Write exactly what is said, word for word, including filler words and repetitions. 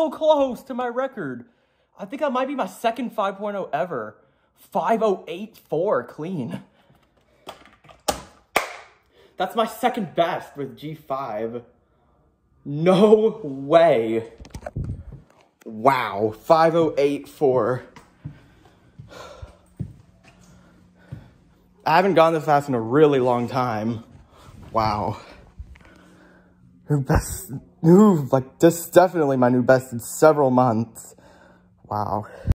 so close to my record. I think that might be my second five point oh ever. five oh eight four clean. That's my second best with G five. No way. Wow, five oh eight four. I haven't gone this fast in a really long time. Wow. New best, new, like, this is definitely my new best in several months. Wow.